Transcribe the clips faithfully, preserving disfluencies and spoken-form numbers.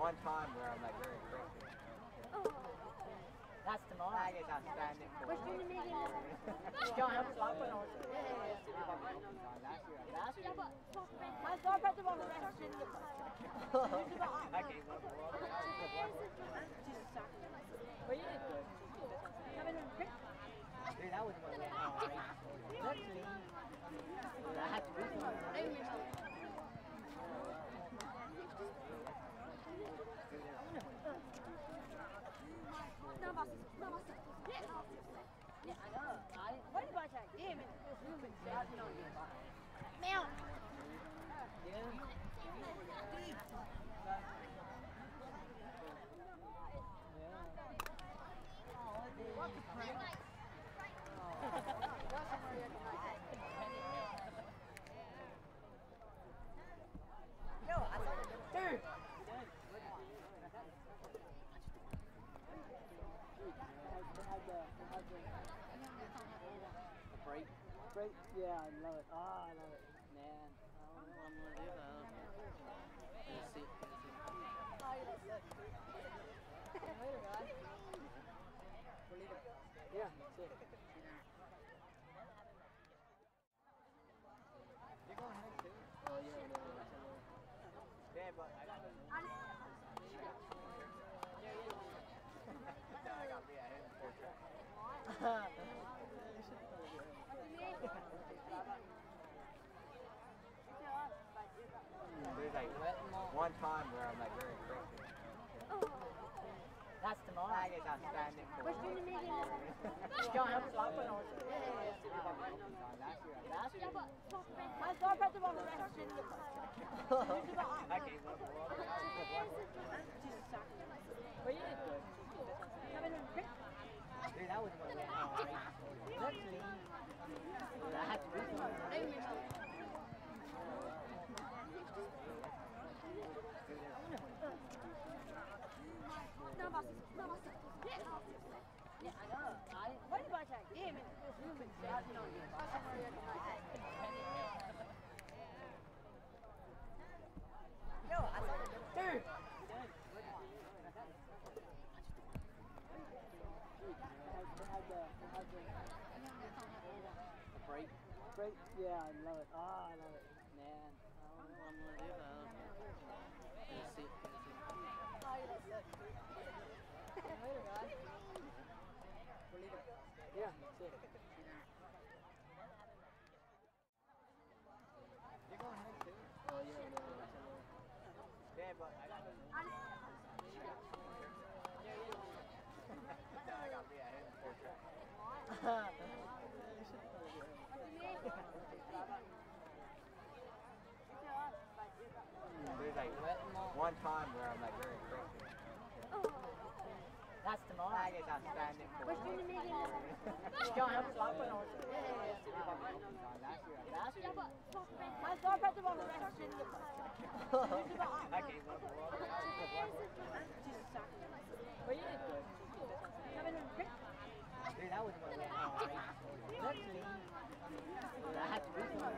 one time where I'm like very quick. That's tomorrow. I guess I'm standing for What's doing the meeting? John, I'm slapping on it. Last year. Last year, but I thought about the one that I didn't look I gave up. But you did good. Dude, that was one of the Let's leave. I had to do No, boss. No, boss. Yeah. Yeah, I know. I, what about that? Damn it. Meow. Yeah. What's the prank? No, I thought it was dude. The break? Break? Yeah, I love it. Oh, I love it. Man. I don't know what I'm going to do though. Let's see. Later, guys. We're leaving. Yeah, that's it. You're going home too? Oh, yeah, no, that's a little. Yeah, but I got no, I got me. I hit four track. There's like one time where I'm like very quick. That's tomorrow. I guess I'm standing for What's doing the meeting? John, I'm slapping on it. Last year. Last year, but I thought about the one that I didn't look I gave up. But you did good. Dude, that was one of the Let's leave. I had to do No, boss. No, boss. Yeah. Yeah, I know. I, what about that? Damn it. No, I thought it was dude. the break. Break? Yeah, I love it. Oh, I love it. Man, I don't know what I'm going to do though. Let's see. Later, guys. We're leaving. Yeah, that's it. You're going home too? Oh, yeah, no, that's a little. Yeah, but I got no, I got me. I hit four track. There's like one time where I'm like very quick. That's tomorrow. I guess I'm standing for What's doing the meeting? John, I'm slapping on it. Last year. Last year, but I thought about the one that I didn't look I gave up. But you did good. Dude, that was one of the Let's leave. I had to do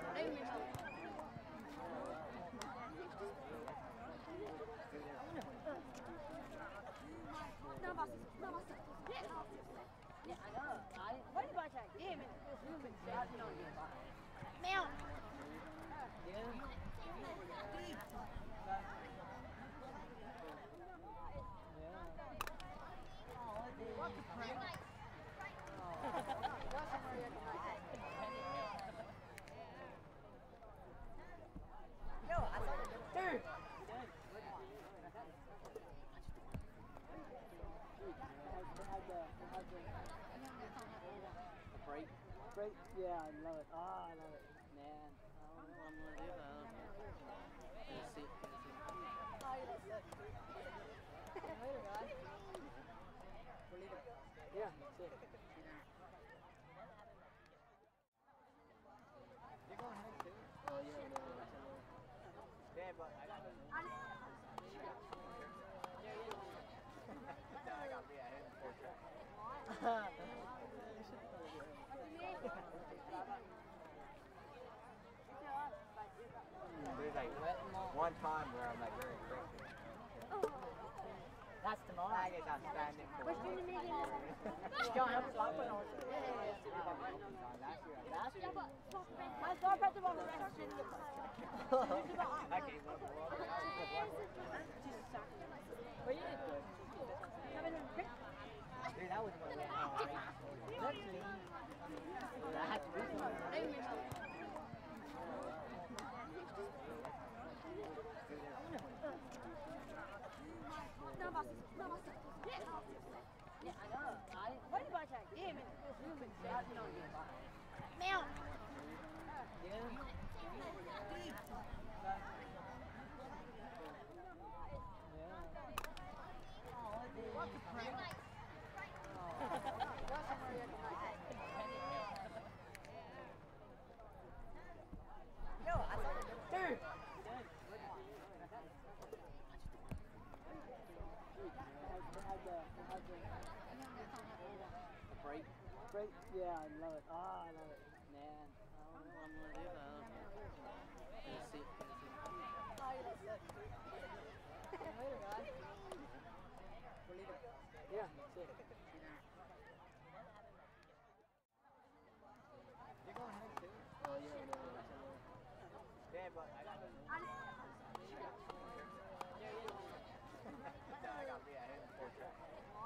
No, boss. No, boss. Yeah. Yeah, I know. I, what about that? Damn it. Meow. Yeah. What's the prank? No, I thought it was dude. The break? Break? Yeah, I love it. Oh, I love it. Man, I don't know what I'm going to do though. Let's see. Later, guys. We're leaving. Yeah, that's it. You're going home too? Oh, yeah, no, that's a little. Yeah, but I got no, I got me. I hit four track. There's like one time where I'm like very quick. That's tomorrow. I guess I'm standing for What's doing the meeting? John, I'm slapping on. Yeah, yeah, yeah. Last year, Last year. Yeah, but fuck, man. I saw about the one rest in the I gave up the water. But you did good. Dude, that was my way. Let's leave. I had to do something. No, boss. No, boss. Yeah. Yeah, I know. I. What about that? Damn it. This room is bad. You know, Mel. What's the prank? Yo, I saw you. Dude. Break. Break. Yeah, I love it. Oh, I love it. Man. I'm gonna do that. Let's see. Later, guys. We're leaving. Yeah, that's it. You're going ahead too? Oh, yeah, no, no, no. Yeah, but I got I I got me ahead in four tracks.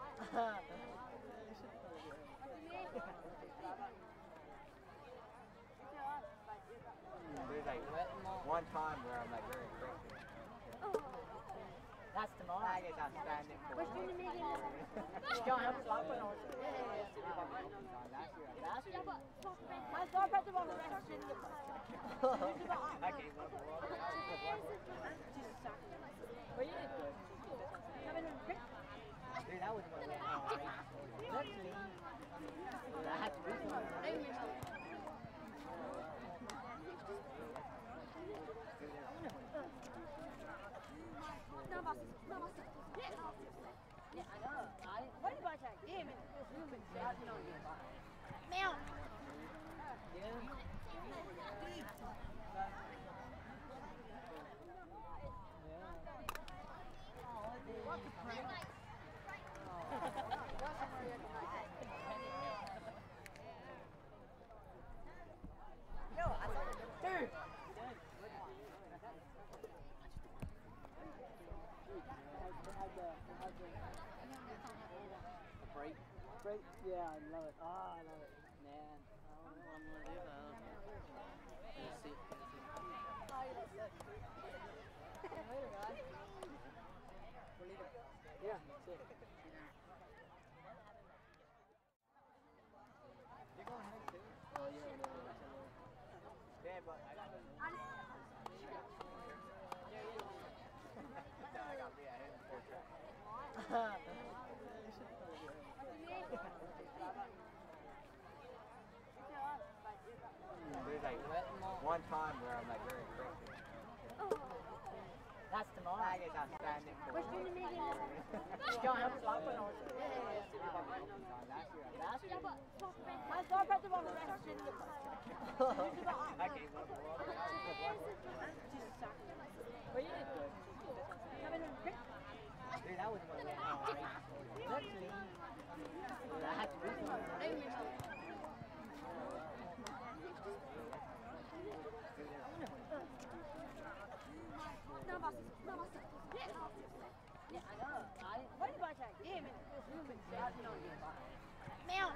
There's like one time where I'm like very quick. That's tomorrow. I guess I'm standing for What's doing the meeting? John, I'm slapping on. Yeah, yeah, yeah. Last year, Last year. Yeah, but fuck, man. I saw about the one rest in the I gave up the water. But you did good. Dude, that was my way. Let's leave. I had to do something. No, boss. No, boss. Yeah. Yeah, I know. I. What about that? Damn it. This room is bad. You know, Mel. What's the prank? Yo, I saw you. Dude. Break. Break. Yeah, I love it. Oh, I love it. Man. I'm gonna do that. Let's see. Later, guys. We're leaving. Yeah, that's it. You're going ahead too? Oh, yeah, no, no, no. Yeah, but I got I got me ahead in four tracks. There's like one time where I'm like very quick. That's tomorrow. I guess I'm standing for What's doing the meeting? John, I'm slapping on. Yeah, yeah, yeah. Last year, Last year. Yeah, but fuck, man. I saw about the one rest in the I gave up the water. But you did good. Dude, that was my way. Let's leave. I had to do something. No, boss. No, boss. Yeah. Yeah, I know. I. What about that? Damn it. This room is bad. You know, Mel.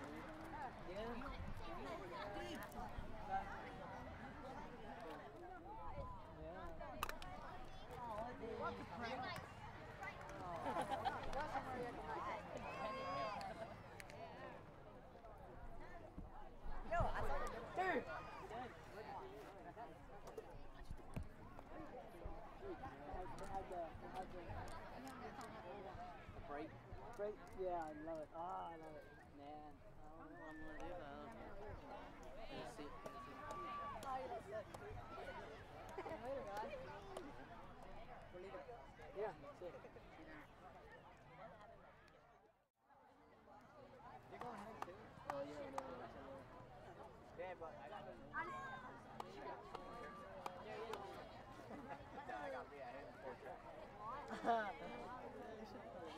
What's the prank? Yo, I saw you. Dude. Break. Break. Yeah, I love it. Oh, I love it. Man. I'm gonna do that. Let's see. Later, guys. We're leaving. Yeah, that's it. You're going ahead too? Oh, yeah, no, no, no. Yeah, but I got I got me ahead in four tracks.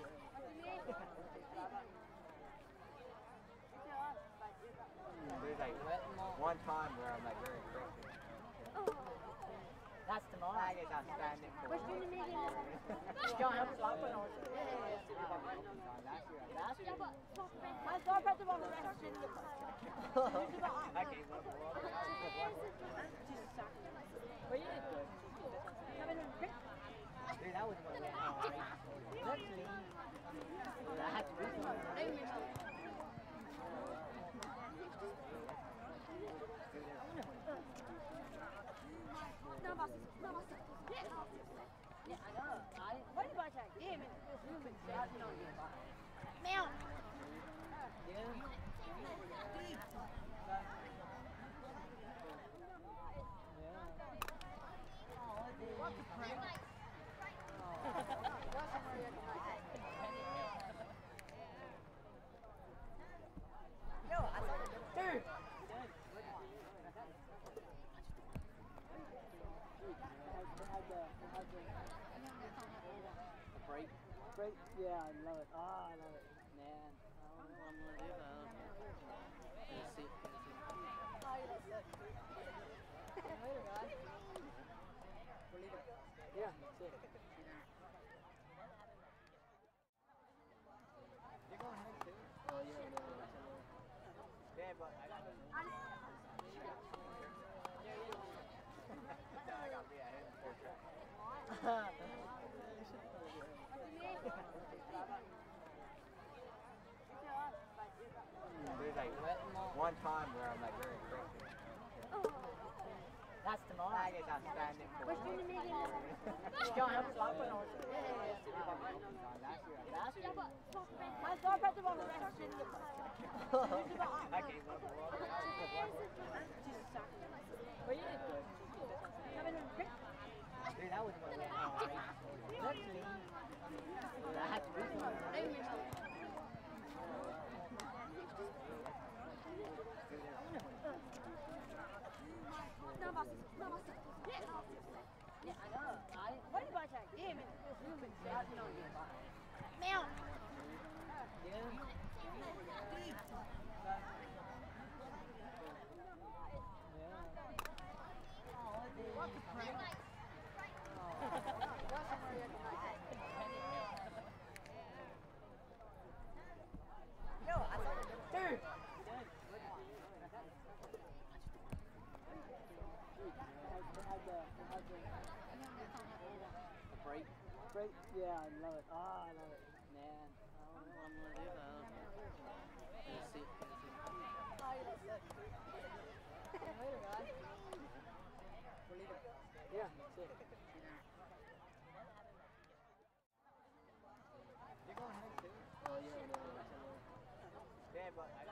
like one time where I'm like very crazy. That's tomorrow. I guess I'm standing for What's doing the meeting? John, I'm slapping on. last year. Last year. My God, that's about the rest of the I gave up. But you did good. Dude, that was my last time. Let's leave. Relax. No, boss. No, boss. Yeah. Yeah, I know. I. What did I say? Yeah, man. Meow. Break. Break. Yeah, I love it. Oh, I love it. Man. I don't know what I'm gonna do though. Let's see. Later, guys. We're leaving. Yeah, that's it. You're going home too? Oh, yeah, yeah, yeah. Yeah, but I got I got me ahead in four tracks. There's like one time where I'm like very crazy. That's tomorrow. I guess I'm standing for What's doing the meeting? John, I'm slapping on. last year. Last year. My God, that's about the rest of the I gave up. But you did good. Dude, that was my last time. Let's leave. Relax. No, boss. No, boss. Yeah. Yeah, I know. I. What did I say? Yeah, man. Meow. Break. Break. Yeah, I love it. Oh, I love it. Man. I don't know what I'm gonna do though. Let's see. Later, guys. We're leaving. Yeah, that's it. You're going home too? Oh, yeah, yeah, yeah. Yeah, but I got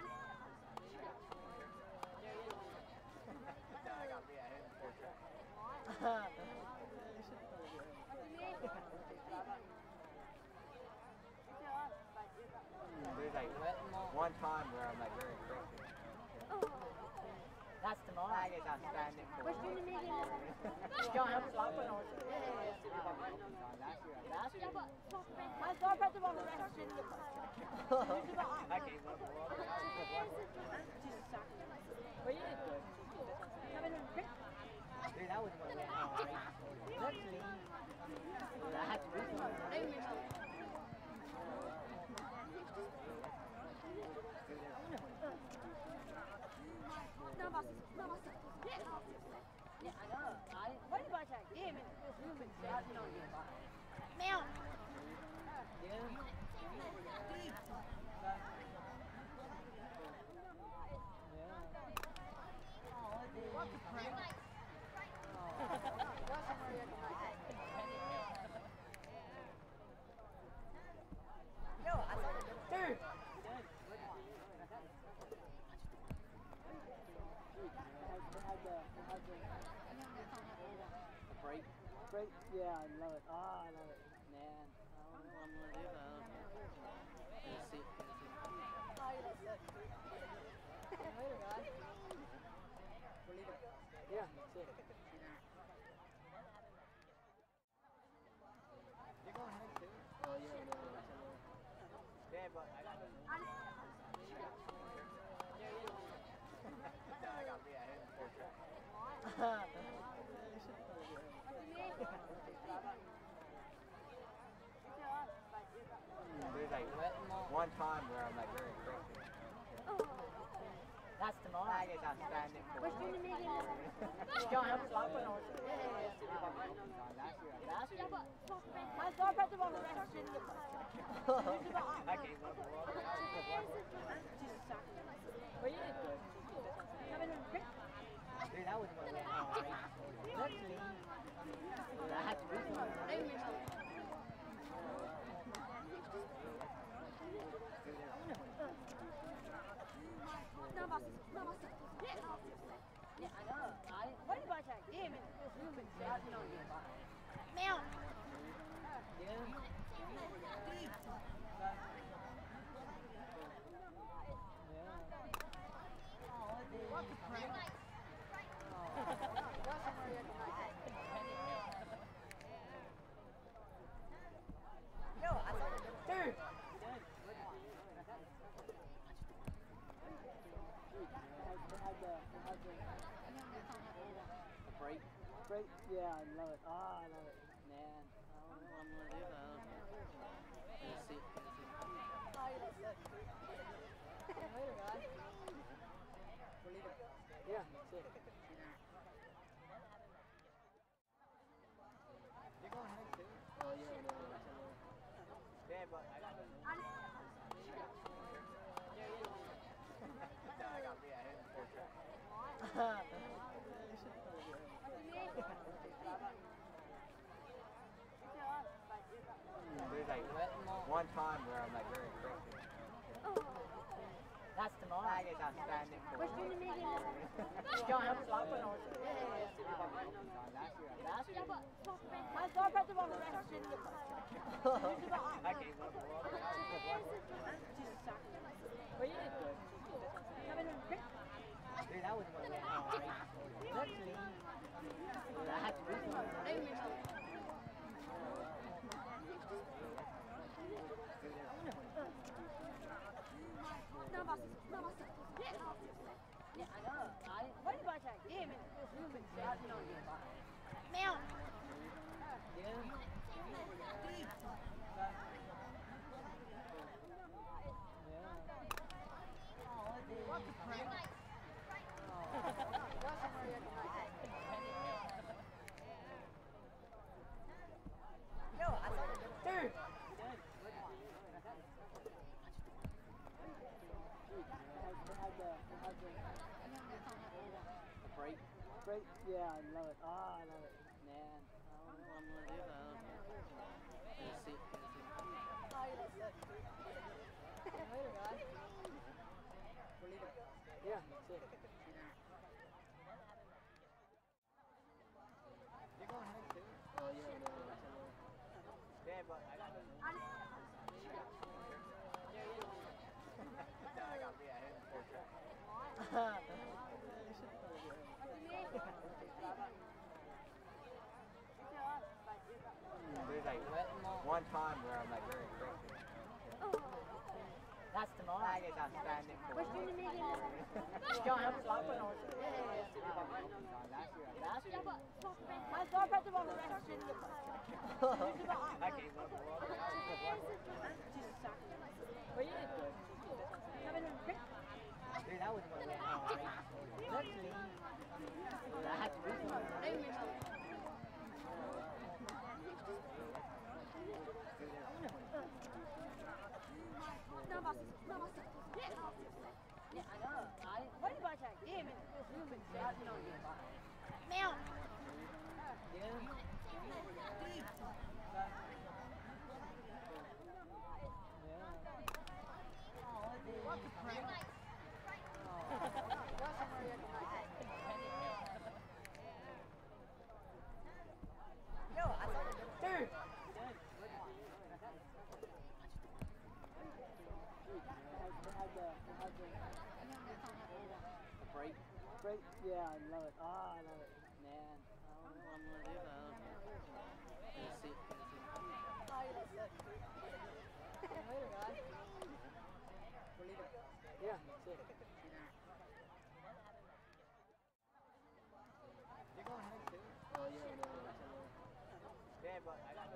I got me ahead in four tracks. There's like one time where I'm like very crazy. That's tomorrow. I guess I'm standing for What's doing the meeting? John, I'm slapping on. last year. Last year. My God, that's about the rest of the I gave up. But you did good. Dude, that was my last time. Let's leave. Relax. No, boss. No, boss. Yeah. Yeah, I know. I. What did I say? Yeah, man. Meow. Break. Break. Yeah, I love it. Oh, I love it. Man. I don't know what I'm gonna do though. Let's see. Later, guys. We're leaving. Yeah, that's it. You're going home too? Oh, yeah, yeah, yeah. Yeah, but I got There's like one time where I'm like very quick. That's tomorrow. I guess I'm standing for What's doing the meeting? John, I'm slapping on. last year. Last year? My God, press the ball. The rest didn't look like I gave up. Well, you did good. Dude, that was one of the Let's leave. I had to do something. Yeah, I know. I, What did I say? Damn it. I didn't know you were back. Meow. Yeah. Yo, I thought it was Dude! break. Break, yeah, I love it. Oh, I love it. Man, I don't know what I'm gonna do though. Let's see. Later, guys. We're leaving. Yeah, that's it. You're going home too? Oh, yeah, no, that's a little. Yeah, but I got I got me a head for track. There's like one time where I'm like very quick. That's tomorrow. I guess I'm standing for What's doing the meeting? John, I'm slapping on. last year. Last year? My God, press the ball. The rest didn't look like I gave up. Well, you did good. Dude, that was one of the Let's leave. I had to do something. Yeah, I know. I, What did I say? Damn it. I didn't know you were back. Meow. Yeah. Yo, I thought it was Dude! break. Break, yeah, I love it. Oh, I love it. Man, I don't know what I'm gonna do though. Let's see. Later, guys. We're leaving. Yeah, that's it. You're going home too? Oh, yeah, no, that's a little. Yeah, but I got I got me a head for track. There's like one time where I'm like very quick. That's tomorrow. I guess I'm standing for What's doing the meeting? John, I'm slapping on. last year. Last year? My God, press the ball. The rest didn't look like I gave up. Well, you did good. Dude, that was one of the Let's leave. I had to do something. Yeah, I know. I, What did I say? Damn it. I didn't know you were back. Meow. Yeah. Yo, I thought it was Dude! break. Break, yeah, I love it. Oh, I love it. Man, I don't know what I'm gonna do though. Let's see. Later, guys. We're leaving. Yeah, that's it.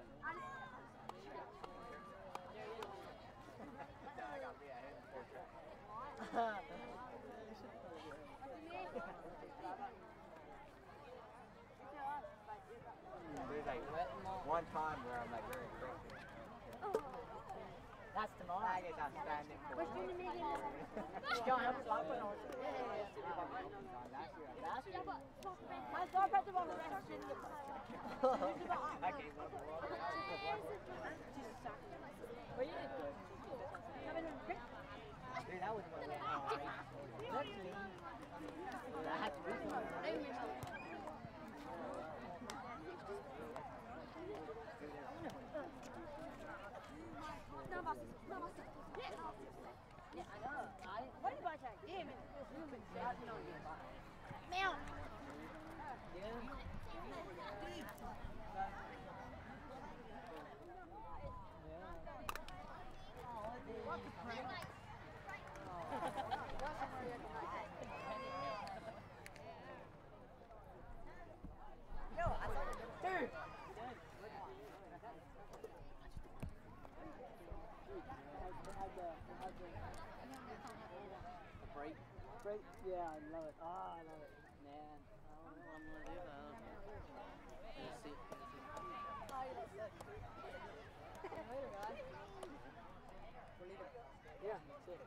I got me a head portrait. There's like one time where I'm like very crazy. That's tomorrow. I guess I'm standing for What's doing the meeting? John, I'm slapping on. last year. Last year. My God, but the one who rest in the I came up with all Well, you did good. Dude, that was one of the Let's leave. I had to do something. Yeah, I know. I, What about that game? yeah, you know, yeah. Meow. No, I thought it was dude. break. Break, yeah, I love it. Ah, I love it. Man, I don't know what I'm gonna do though. Let's see. Later, guys. We're leaving. Yeah, that's it.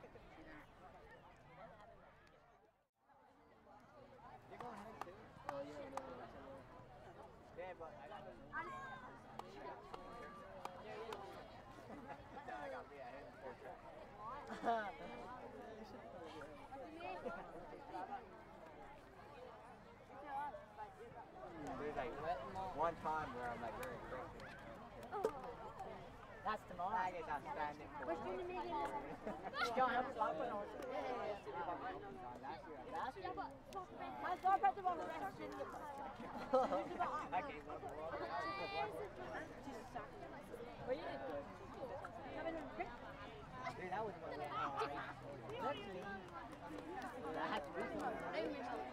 You're going home too? Oh, yeah, no, that's a little. Yeah, but I got I got me a head portrait. There's like one time where I'm like very crazy. That's tomorrow. I guess I'm standing for What's doing the meeting? John, I'm slapping on. last year. Last year. My God, but the one who rest in the I came up with all Well, you did good. Dude, that was one of the Let's leave. I had to do something.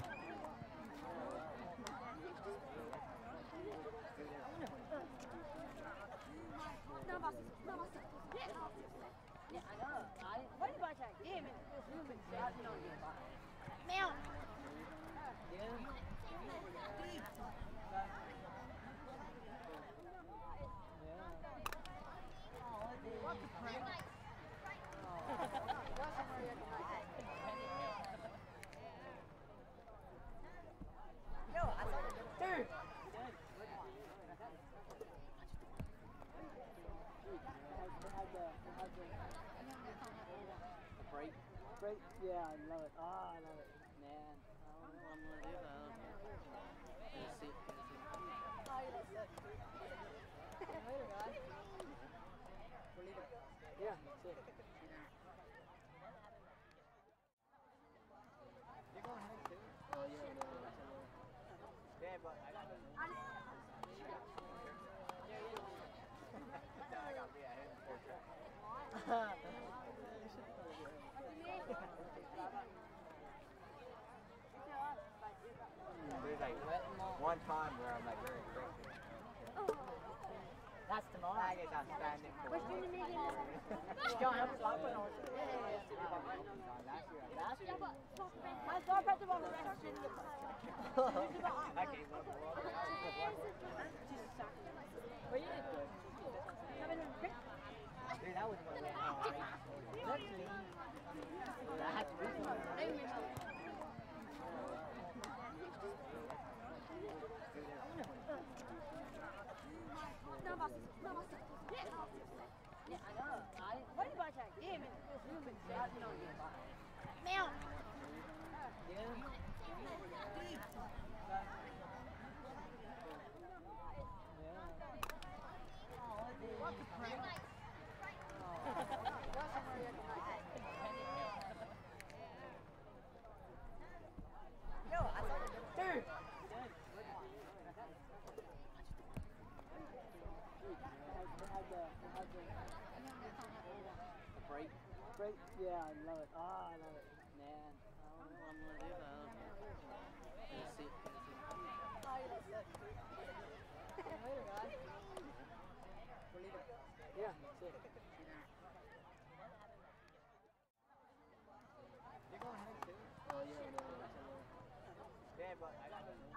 Yeah, I know. I, What about that game? yeah, you know, yeah. Meow. No, I thought it was dude. break. Break, yeah, I love it. Ah, I love it. Man, I don't know what I'm gonna do though. Let's see. Later, guys. We're leaving. Yeah, that's it. You're going home too? Oh, yeah, no, that's a little. Yeah, but I got I got me a head portrait. There's like one time where I'm like very crazy. That's tomorrow. I guess I'm standing for What's doing the meeting? John, I'm slapping on. last year. Last year. My God, but the one who rest in the I came up with all Well, you did good. Dude, that was one of the Let's leave. I had to do something. Yeah, I know. I, What about that game? yeah, you know, yeah. Meow. No, I thought it was dude. break. Break, yeah, I love it. Ah, I love it. Man, I don't know what I'm gonna do though. Let's see. Later, guys. sick. You're going home too? Oh yeah, no, no, no. Yeah, but I got no. And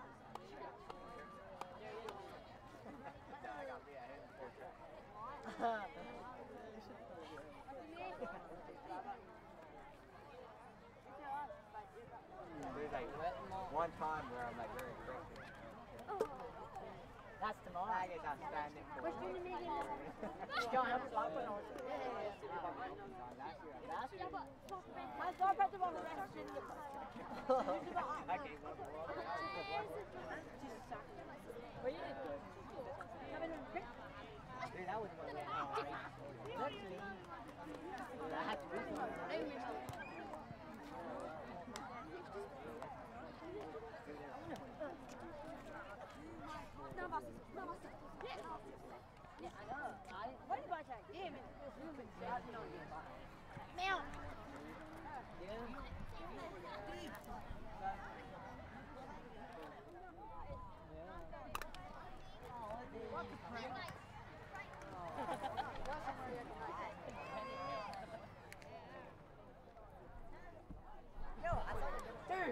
No, I got me at him for sure. You should probably get him. There's like one time where I'm like very quick. That's tomorrow. I guess I'm standing for. We're doing the meeting. You don't have Aslam Waqar AudioPedia. Last year. Last year. My dog had the one the rest in the I came up with all the But you did good. Dude, that was one of the Luckily, I had to do something. No, boss. No, boss. Yeah, I know. I, what about that? Damn it. Meow. No, I thought it was dude.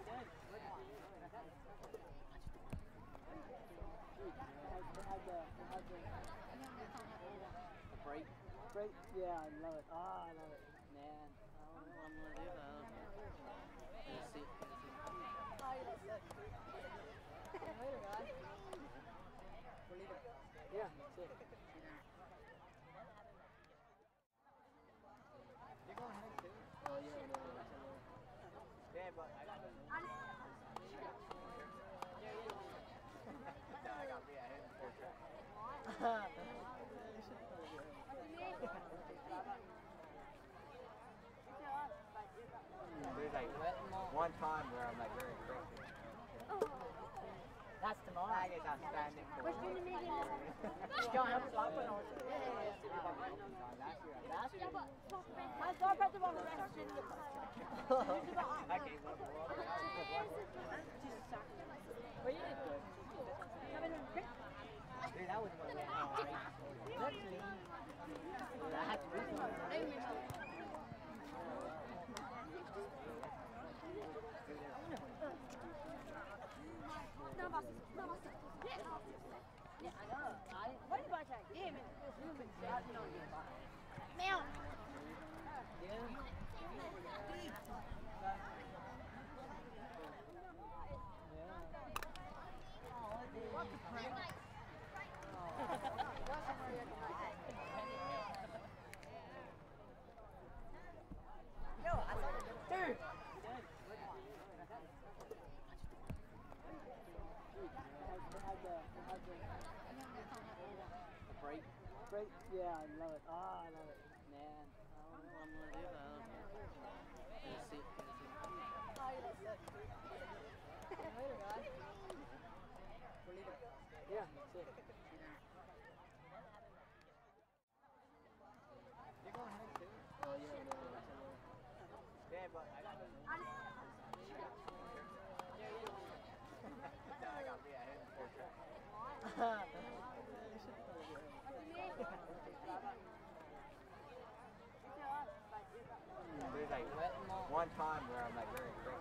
Break. Break. Yeah, I love it. Ah, I love it. Man, I don't know what I'm gonna do though. Let's see. Later, guys. We're leaving. Yeah, sick. You're going home too? Oh yeah, no, no, no. Yeah, but I got no. No, I got me at him for sure. You should probably get him. There's like one time where I'm like very quick. That's tomorrow. I guess I'm standing for. We're doing the meeting. You don't have Aslam Waqar AudioPedia. Last year. Last year. My dog had the one the rest in the I came up with all the But you did good. Dude, that was one of the Luckily, I had to do something. No, boss. No, boss. Yeah, I know. I, what about that? Damn it. Meow. No, I thought it was dude. Break. Break. Yeah, I love it. Ah, I love it. Man, I don't know what I'm gonna do though. Let's see. Later, guys. We're leaving. Yeah, sick. You're going home too? Oh yeah, no, no, no. Yeah, but I got no. No, I got me at him for sure. You should probably get him. There's like one time where I'm like very quick.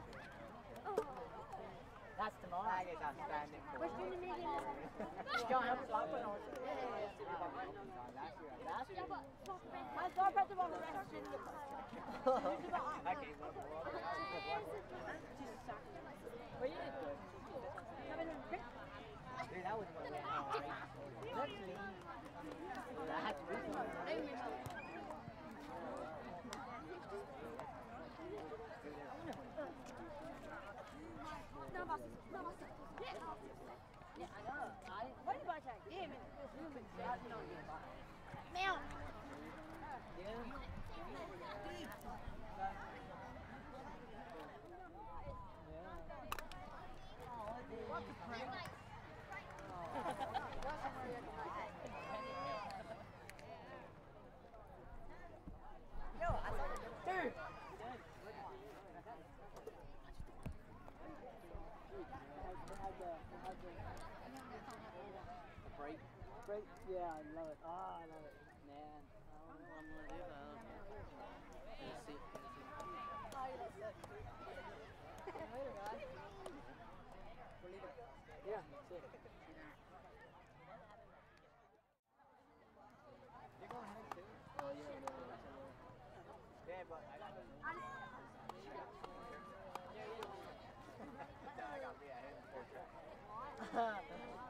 That's tomorrow. I guess I'm standing for. We're doing the meeting. You don't have Aslam Waqar AudioPedia. Last year. Last year. My dog had the one the rest in the I came up with all the But you did good. Dude, that was one of the Luckily, I had to do something. No, boss. No, boss. Yeah, I know. I, what about that? Damn it. Meow. No, I thought it was dude. Break. break. Yeah, I love it. Oh, I love it, man. I don't know what I'm gonna do though. Let's see. Oh, you look sick. Later, guys. We're leaving. Yeah, that's it. You're going home too? Oh yeah, no, I will. Yeah, but I got. I know. Yeah, yeah. No, I got me at him for sure. What do you mean?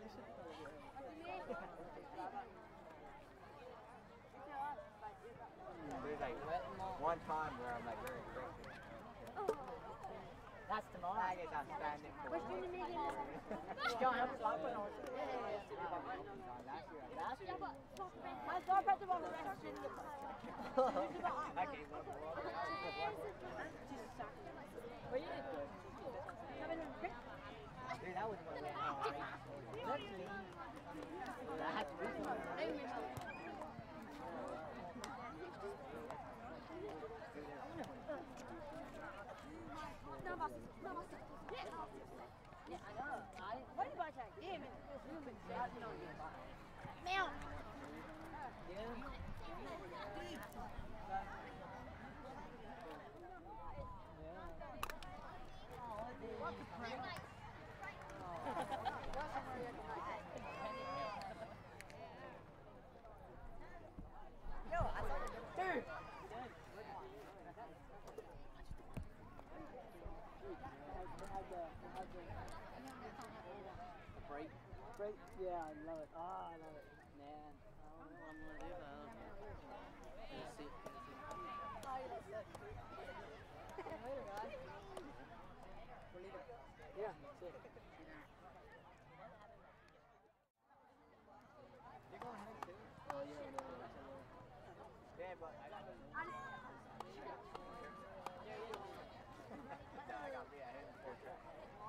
There's like one time where I'm like very aggressive. That's tomorrow. I guess I'm standing for What's doing the meeting? Don't have to stop it. Last year, Last year. I saw Brett the one the rest in the I gave up. But you did good. Dude, that was one of the Let's leave. I had to do something. Não basta, não basta. Yeah, I know. I, what did I take? Damn it. Meow. Yo, I saw it. Dude. Break. Break. Yeah, I love it. Oh, I love it, man. I don't know what I'm gonna do though. Let's see. Oh, you look sick. Later, guys. We're leaving. Yeah, that's it. You're going home too? Oh yeah, no, I will. Yeah, but I got. I know. No, I got me at him for sure.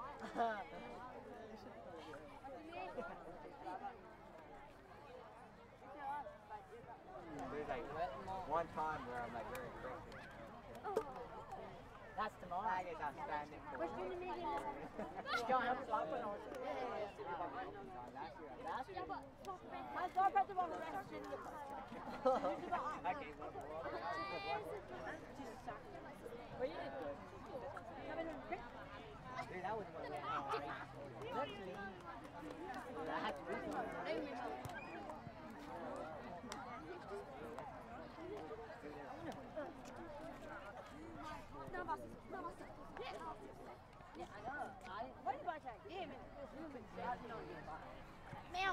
There's like one time where I'm like very aggressive. That's tomorrow. I guess I'm standing for What's doing the meeting? Don't have to stop it. last year. Last year. I saw Brett the one the rest in the I gave up. But you did good. Dude, that was one of the Let's leave. I had to do something. No basta, no basta. Yeah, I know. I, what did I take? Damn it. Meow.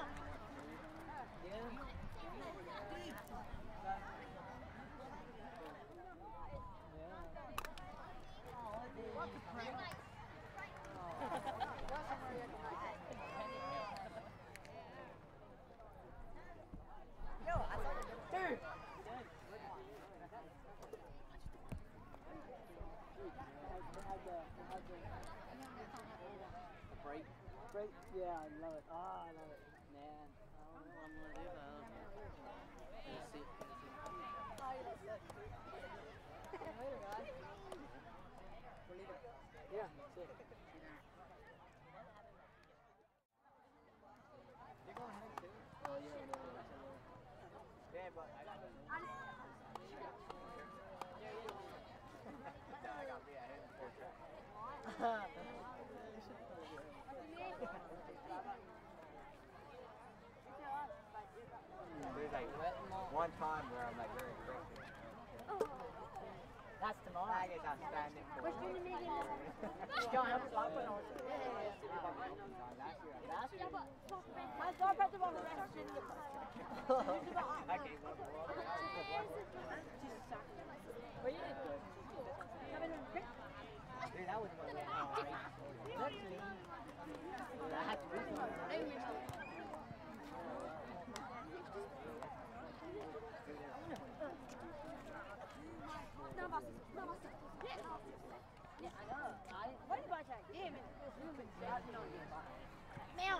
Yo, I saw it. Dude. Break. Break. Yeah, I love it. Oh, I love it, man. I don't know what I'm gonna do though. Let's see. Oh, you look sick. Later, guys. We're leaving. Yeah, that's it. You're going home too? Oh yeah, no, I will. Yeah, but I got. I know. No, I got me at him for sure. There's like one time where I'm like very aggressive. That's tomorrow. I guess I'm standing for What's doing the meeting? Don't have to stop it. last year. Last year. I saw Brett the one the rest in the I gave up. But you did good. Dude, that was one of the Let's leave. I had to do something. No basta, no basta. Yeah, I know. I, what did I take? Damn it. Meow.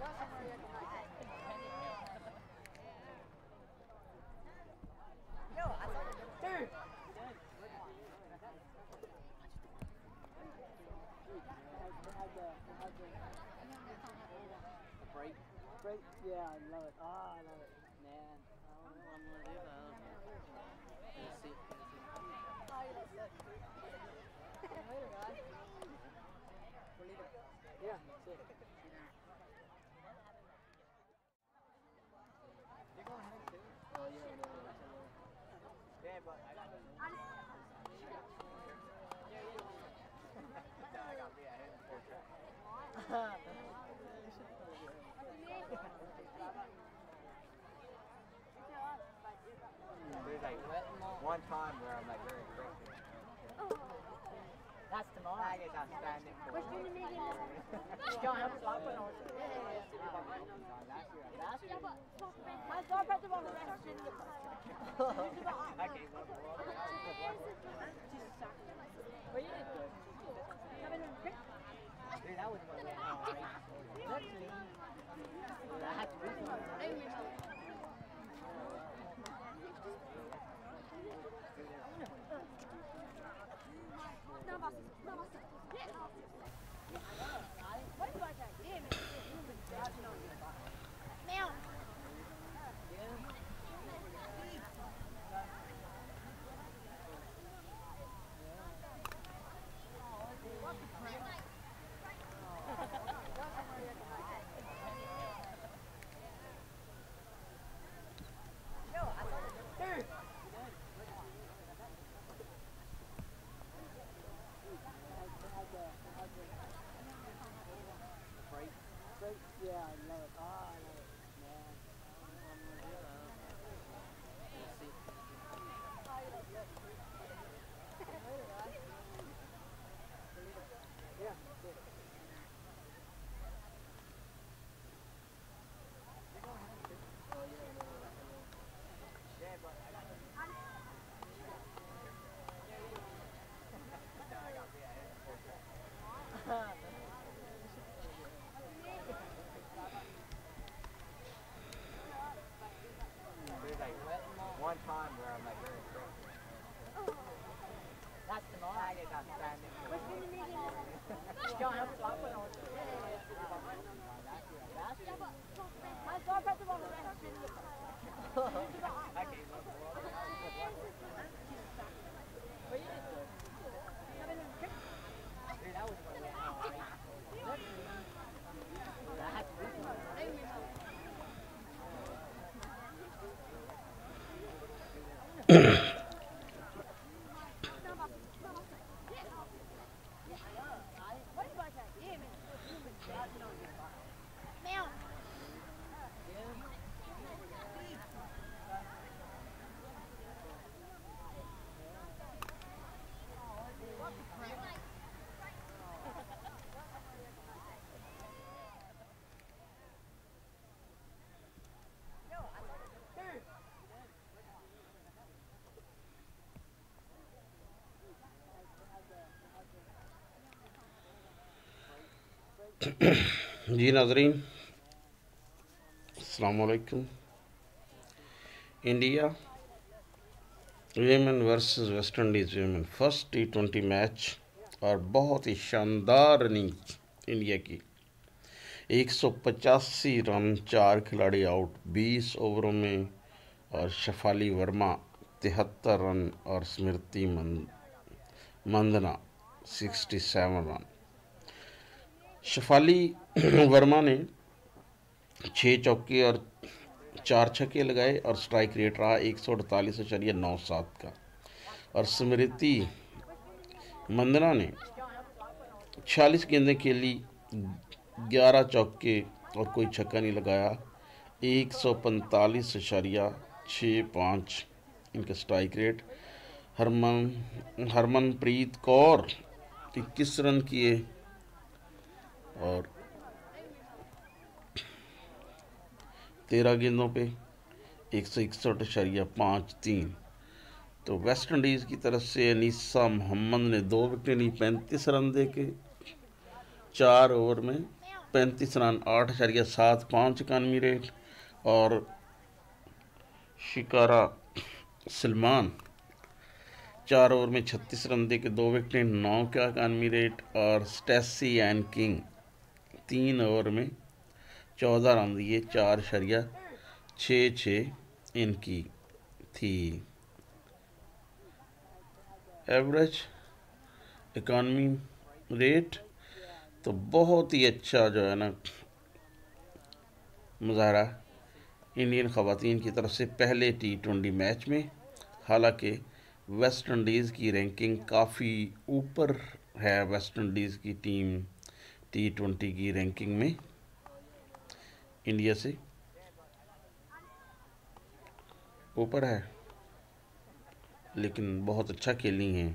Yo, Great, yeah, I love it. Oh, I love it, man. I don't know what I'm gonna do though. Let's see. Later, guys. Yeah, that's it. You're going ahead too? Oh yeah, no, that's a little. Yeah, but I got I got me ahead in four tracks. There's like one time where I'm like very quick. That's tomorrow. I guess I'm standing for What's doing the meeting? John, I'm stopping on it. Last year, Last year? I saw Brett the one the rest in the I came up with all Well, you did good. Dude, that was one of the luckily, I had to do something. Meow. Great, yeah, I love it. Oh, I love it, man. I don't know what I'm gonna do though. Let's see. Yeah, that's it. Oh yeah, no, that's a little. Yeah, but I got I got me ahead in four tracks. There's like one time where I'm like very quick. That's tomorrow. I guess I'm standing for What's doing the meeting? John, I'm stopping on it. Last year? I saw Brett the one the rest in the I came up with all Well, you did good. Dude, that was one of the luckily, I had to do something. Meow. जी नाज़रीन अस्सलाम वालेकुम। India women versus West Indies women first T twenty match और बहुत ही शानदार innings India की। एक सौ पचासी रन, चार खिलाड़ी आउट बीस ओवरों में, और शफाली वर्मा तिहत्तर रन और Smriti Mandhana sixty seven run. Shafali Verma ने छः चौके और चार छक्के लगाए और स्ट्राइक रेट रहा एक सौ अड़तालीस अशरिया नौ सात का, और स्मृति मंदना ने छियालीस गेंदें खेली, ग्यारह चौके और कोई छक्का नहीं लगाया, एक सौ पैंतालीस अशरिया छः पाँच इनका स्ट्राइक रेट। हरमन हरमनप्रीत कौर इक्कीस रन किए और तेरह गेंदों पे एक सौ इकसठ अशरिया पाँच तीन। तो वेस्ट इंडीज़ की तरफ से अनीसा मोहम्मद ने दो विकेट ली पैंतीस रन दे के, चार ओवर में पैंतीस रन, आठ अशरिया सात पाँच इकानवी रेट। और शिकारा सलमान चार ओवर में छत्तीस रन दे के दो विकेट, नौ का इकानवी रेट। और स्टेसी एंड किंग तीन ओवर में चौदह रन दिए, चार शरिया छः छः इनकी थी। एवरेज इकॉनमी रेट तो बहुत ही अच्छा जो है ना मुजाहरा इंडियन ख़वातीन की तरफ से पहले टी ट्वेंटी मैच में। हालांकि वेस्ट इंडीज़ की रैंकिंग काफ़ी ऊपर है, वेस्ट इंडीज़ की टीम टी ट्वेंटी की रैंकिंग में इंडिया से ऊपर है, लेकिन बहुत अच्छा खेली हैं।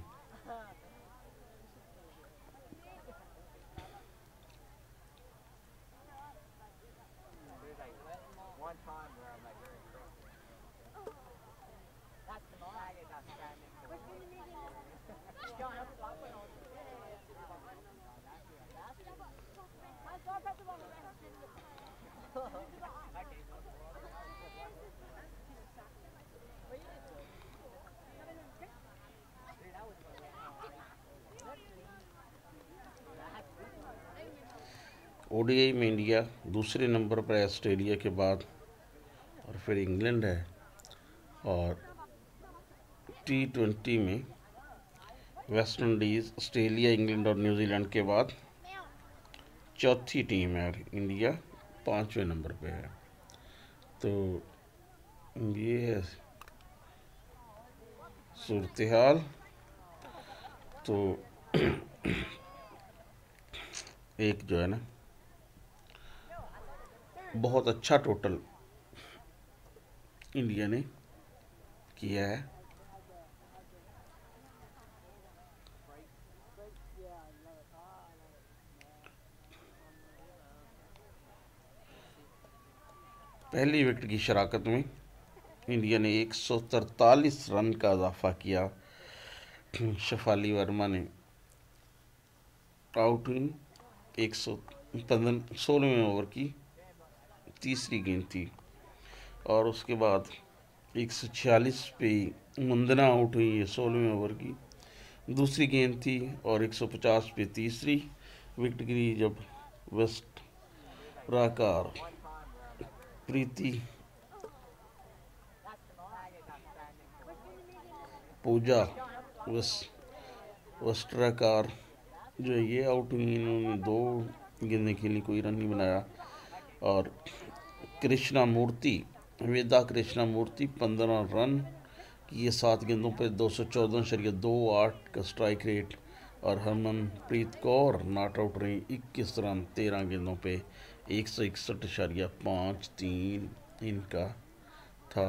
ओडीआई में इंडिया दूसरे नंबर पर है ऑस्ट्रेलिया के बाद, और फिर इंग्लैंड है। और टी ट्वेंटी में वेस्ट इंडीज़, ऑस्ट्रेलिया, इंग्लैंड और न्यूजीलैंड के बाद चौथी टीम है, इंडिया पाँचवें नंबर पे है। तो ये है सूरत हाल। तो एक जो है ना बहुत अच्छा टोटल इंडिया ने किया है। पहली विकेट की शराकत में इंडिया ने एक सौ तरतालीस रन का इजाफा किया। शफाली वर्मा ने आउट हुई। एक सौ पंद्रह सोलहवें ओवर की तीसरी गेंद थी, और उसके बाद एक सौ छियालीस पे मुंदना आउट हुई है, सोलहवें ओवर की दूसरी गेंद थी, और एक सौ पचास पे तीसरी विकेट गिरी जब वेस्ट राकार प्रीति पूजा वस वस्ट्राकार जो ये आउट हुई। इन्होंने दो गेंदें खेली, कोई रन नहीं बनाया। और कृष्णा मूर्ति, वेदा कृष्णा मूर्ति पंद्रह रन किए सात गेंदों पर, दो सौ चौदह शरिया दो आठ का स्ट्राइक रेट। और हरमनप्रीत कौर नॉट आउट रही, इक्कीस रन तेरह गेंदों पे, एक सौ इकसठ शरिया पाँच तीन इनका था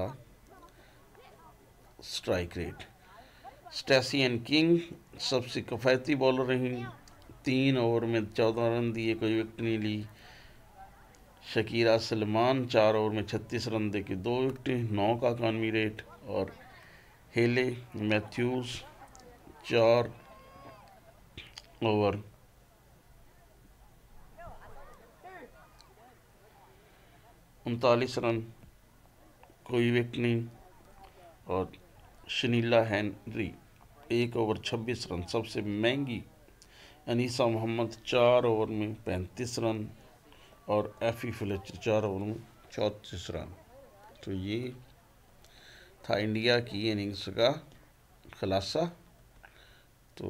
strike rate. Stacy Ann King सबसे किफ़ायती बॉलर रही, तीन ओवर में चौदह रन दिए, कोई विकेट नहीं ली। शकीरा सलमान चार ओवर में छत्तीस रन दे के दो विकेटें, नौ का इकॉनमी रेट। और हेले मैथ्यूज़ चार ओवर उनतालीस रन, कोई विकेट नहीं। और शनीला हेनरी एक ओवर छब्बीस रन। सबसे महंगी अनीसा मोहम्मद चार ओवर में पैंतीस रन, और एफी फ्लेचर चार ओवर में चौंतीस रन। तो ये था इंडिया की इनिंग्स का खुलासा। तो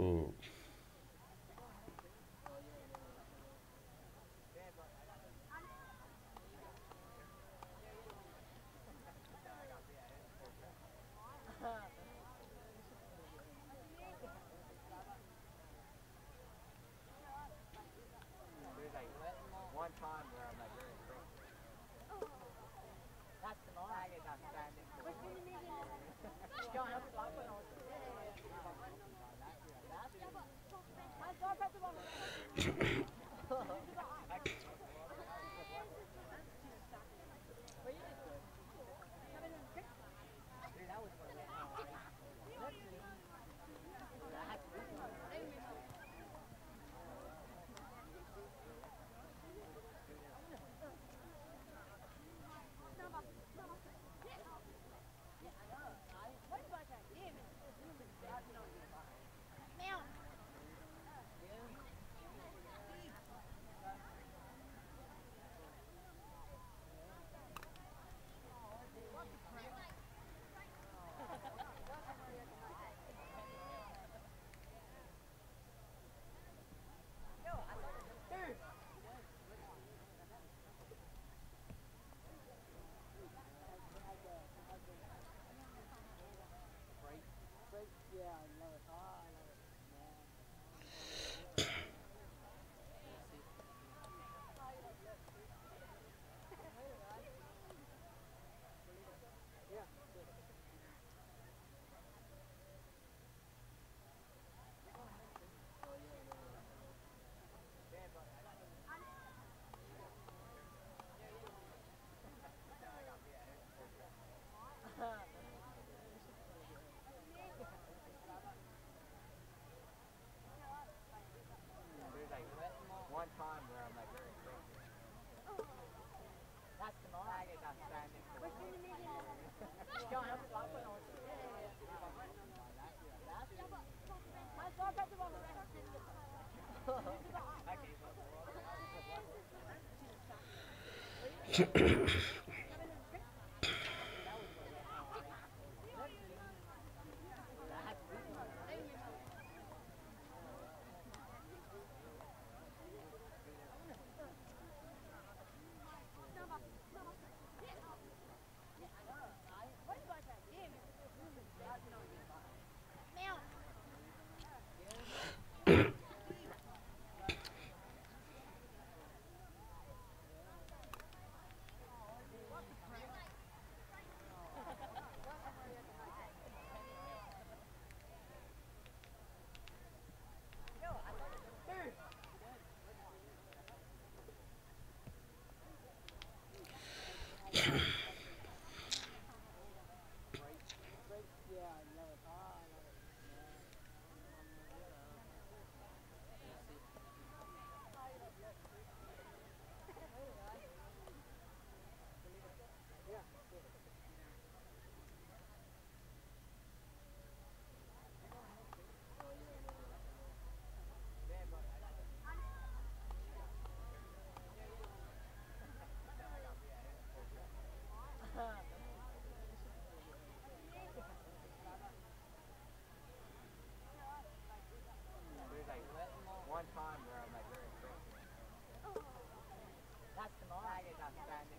One time where I'm like very aggressive. That's the night. I get that standing.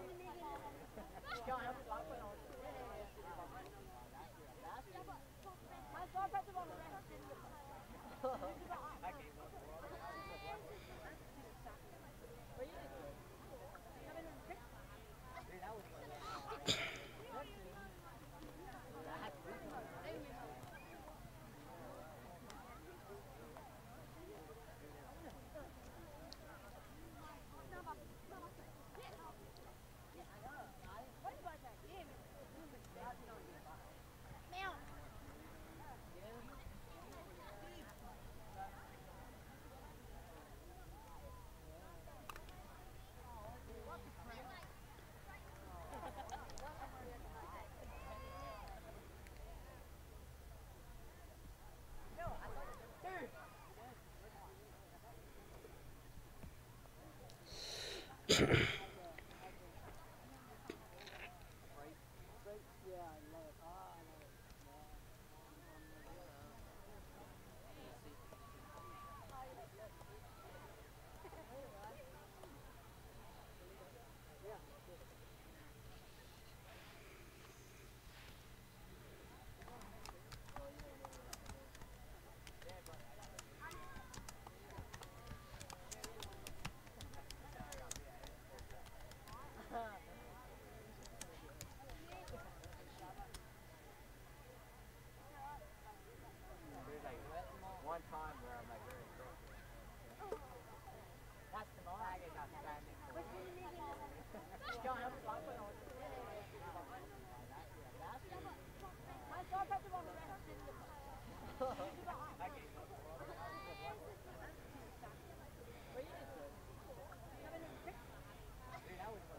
Go on, help us out. I saw press the button. Okay. Dude, that was one time where I'm like very aggressive. That's the night. I get that standing. Go on, help us out. I saw press the button. Okay. Dude, that was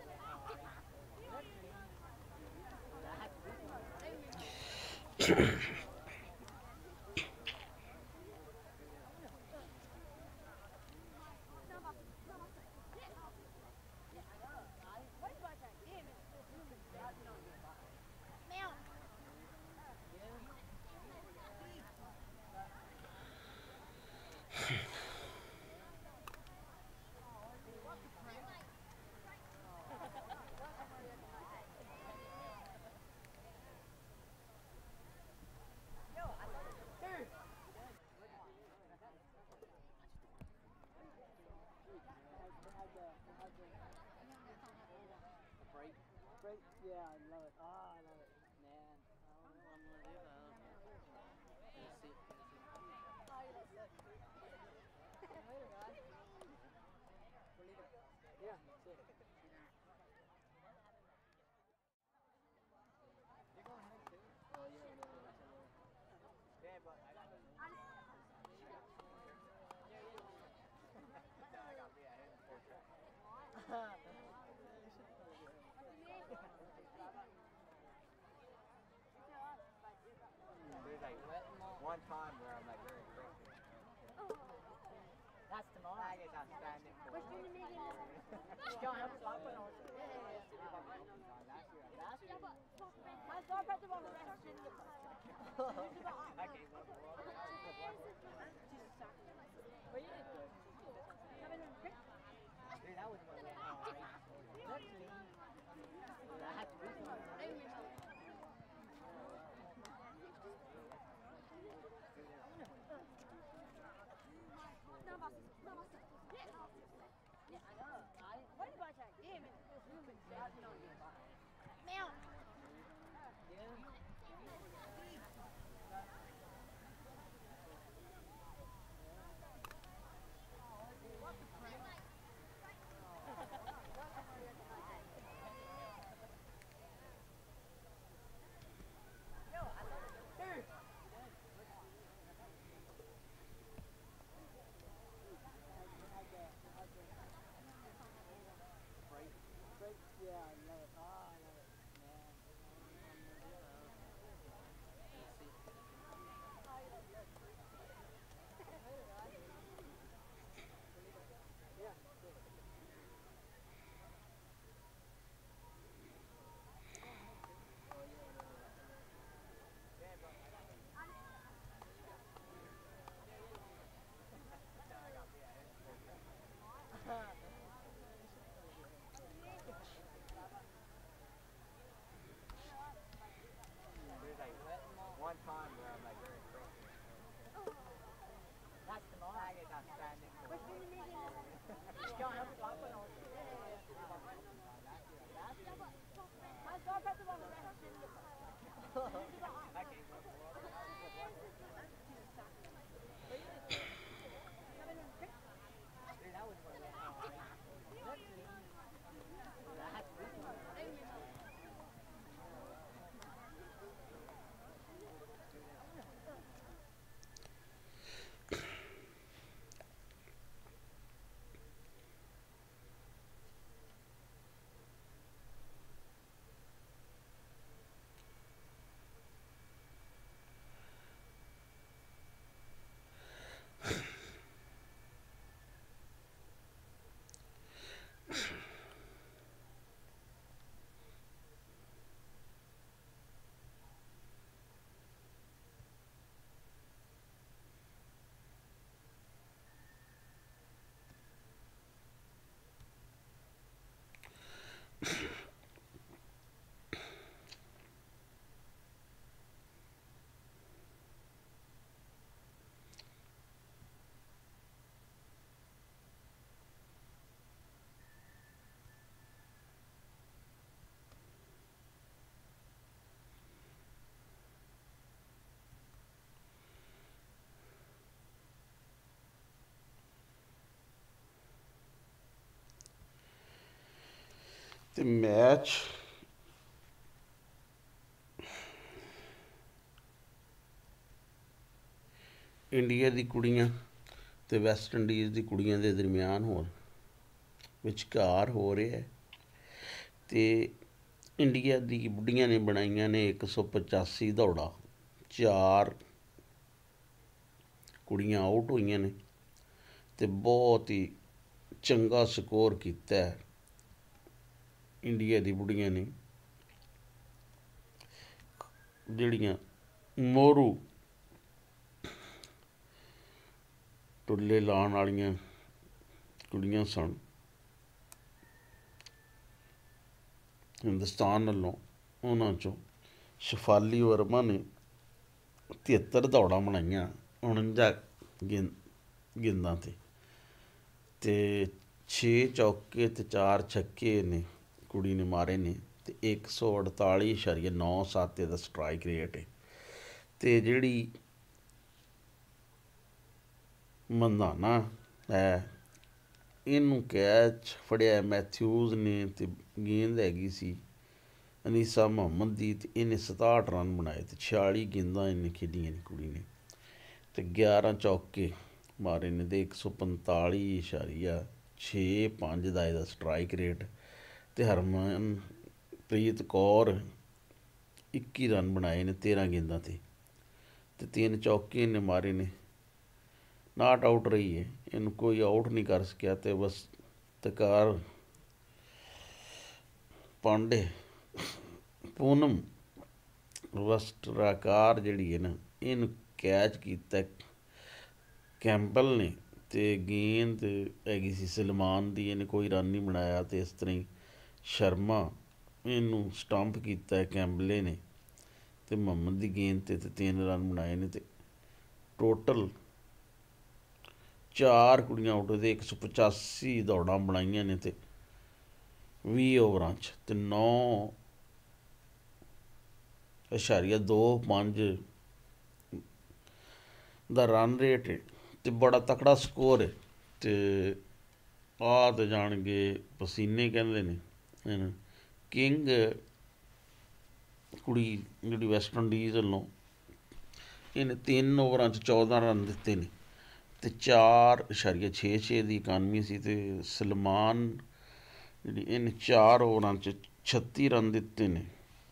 Break, yeah, I love it. Oh, I love it. Man, I don't know what I'm gonna do though. Let's see. Let's see. Yeah, that's it. You're going home too? Oh, yeah, no, that's a little. Yeah, but I got I got to be at home for sure. There's like one time where I'm like very aggressive. That's tomorrow. I get outstanding. What's doing the meeting? John, I'm swapping on. Yeah, but I got back to one rest in the I gave up. But you did good. Dude, that was my way. Let's leave. I had to do something. No, boss. No, boss. Yeah. Yeah, I know. I, what did I check? Yeah, man. This room is shouting on you. Meow. Yeah, I love it. Oh, I love it. Man, I'm gonna do that. Let's see. Yeah. There's like one time where I'm like very crazy. That's tomorrow. I get outstanding. What's doing the meeting? John, I'm swapping on. Yeah, but I got back to one rest in the I gave up. Dude, that was my way. Let's leave. I had to do something. ਤੇ match India ਦੀ ਕੁੜੀਆਂ ਤੇ West Indies ਦੀ ਕੁੜੀਆਂ ਦੇ ਦਰਮਿਆਨ ਹੋਣ ਵਿਚਕਾਰ ਹੋ ਰਿਹਾ ਹੈ। ਤੇ ਇੰਡੀਆ ਦੀ ਬੁੱਢੀਆਂ ਨੇ ਬਣਾਈਆਂ ਨੇ ਇੱਕ ਸੌ ਪਚਾਸੀ ਦੌੜਾਂ, ਚਾਰ ਕੁੜੀਆਂ ਆਊਟ ਹੋਈਆਂ ਨੇ ਤੇ ਬਹੁਤ ਹੀ ਚੰਗਾ ਸਕੋਰ ਕੀਤਾ ਹੈ ਇੰਡੀਆ ਦੀ ਬੁੱਢੀਆਂ ਨੇ, ਜਿਹੜੀਆਂ ਮੋਰੂ ਟੁੱਲੇ ਲਾਉਣ ਵਾਲੀਆਂ ਕੁੜੀਆਂ ਸਨ ਹਿੰਦੁਸਤਾਨ ਵੱਲੋਂ। ਉਹਨਾਂ 'ਚੋਂ ਸ਼ਫਾਲੀ ਵਰਮਾ ਨੇ ਤਿਹੱਤਰ ਦੌੜਾਂ ਬਣਾਈਆਂ ਉਣੰਜਾ ਗੇਂਦ ਗੇਂਦਾਂ 'ਤੇ ਅਤੇ ਛੇ ਚੌਕੇ ਅਤੇ ਚਾਰ ਛੱਕੇ ਨੇ ਕੁੜੀ ਨੇ ਮਾਰੇ ਨੇ ਅਤੇ ਇੱਕ ਸੌ ਅੜਤਾਲੀ ਇਸ਼ਾਰੀਆ ਨੌ ਸੱਤ ਦਾ ਸਟਰਾਈਕ ਰੇਟ ਹੈ। ਅਤੇ ਜਿਹੜੀ ਮੰਦਾਨਾ ਹੈ ਇਹਨੂੰ ਕੈਚ ਫੜਿਆ ਮੈਥਿਊਜ਼ ਨੇ ਅਤੇ ਗੇਂਦ ਹੈਗੀ ਸੀ ਅਨੀਸਾ ਮੁਹੰਮਦ ਦੀ ਅਤੇ ਇਹਨੇ ਸਤਾਹਠ ਰਨ ਬਣਾਏ ਅਤੇ ਛਿਆਲੀ ਗੇਂਦਾਂ ਇਹਨੇ ਖੇਡੀਆਂ ਨੇ ਕੁੜੀ ਨੇ ਅਤੇ ਗਿਆਰਾਂ ਚੌਕੇ ਮਾਰੇ ਨੇ ਅਤੇ ਇੱਕ ਸੌ ਪੰਤਾਲੀ ਇਸ਼ਾਰੀਆ ਛੇ ਪੰਜ ਦਾ ਇਹਦਾ ਸਟਰਾਈਕ ਰੇਟ ਅਤੇ ਹਰਮਨਪ੍ਰੀਤ ਕੌਰ ਇੱਕੀ ਰਨ ਬਣਾਏ ਨੇ ਤੇਰ੍ਹਾਂ ਗੇਂਦਾਂ 'ਤੇ ਅਤੇ ਤਿੰਨ ਚੌਕੇ ਇਹਨੇ ਮਾਰੇ ਨੇ ਨਾਟ ਆਊਟ ਰਹੀ ਹੈ, ਇਹਨੂੰ ਕੋਈ ਆਊਟ ਨਹੀਂ ਕਰ ਸਕਿਆ। ਤੇ ਬਸ ਤਕਾਰ ਪਾਂਡੇ ਪੂਨਮ ਵਸਟਰਾਕਾਰ ਜਿਹੜੀ ਹੈ ਨਾ, ਇਹਨੂੰ ਕੈਚ ਕੀਤਾ ਕੈਂਪਲ ਨੇ, ਤੇ ਗੇਂਦ ਹੈਗੀ ਸੀ ਸਲਮਾਨ ਦੀ, ਇਹਨੇ ਕੋਈ ਰਨ ਨਹੀਂ ਬਣਾਇਆ। ਤੇ ਇਸ ਤਰ੍ਹਾਂ ਹੀ ਸ਼ਰਮਾ ਇਹਨੂੰ ਸਟੰਪ ਕੀਤਾ ਕੈਂਬਲੇ ਨੇ, ਤੇ ਮੁਹੰਮਦ ਦੀ ਗੇਂਦ 'ਤੇ ਤੇ ਤਿੰਨ ਰਨ ਬਣਾਏ ਨੇ। ਤੇ ਟੋਟਲ ਚਾਰ ਕੁੜੀਆਂ ਆਊਟ ਦੇ ਇੱਕ ਸੌ ਪਚਾਸੀ ਦੌੜਾਂ ਬਣਾਈਆਂ ਨੇ, ਤੇ ਵੀਹ ਓਵਰਾਂ 'ਚ ਤੇ ਨੌ ਇਸ਼ਾਰੀਆ ਦੋ ਪੰਜ ਦਾ ਰਨ ਰੇਟ ਹੈ, ਤੇ ਬੜਾ ਤਕੜਾ ਸਕੋਰ ਹੈ। ਤੇ ਆਹ ਤੇ ਜਾਣਗੇ ਪਸੀਨੇ ਕਹਿੰਦੇ ਨੇ ਇਹਨੂੰ। ਕਿੰਗ ਕੁੜੀ ਜਿਹੜੀ ਵੈਸਟ ਇੰਡੀਜ਼ ਵੱਲੋਂ, ਇਹਨੇ ਤਿੰਨ ਓਵਰਾਂ 'ਚ ਚੌਦਾਂ ਰਨ ਦਿੱਤੇ ਨੇ, ਤੇ ਚਾਰ ਇਸ਼ਾਰੀਆ ਛੇ ਛੇ ਦੀ ਇਕਾਨਮੀ ਸੀ। ਤੇ ਸਲਮਾਨ ਜਿਹੜੀ, ਇਹਨੇ ਚਾਰ ਓਵਰਾਂ 'ਚ ਛੱਤੀ ਰਨ ਦਿੱਤੇ ਨੇ।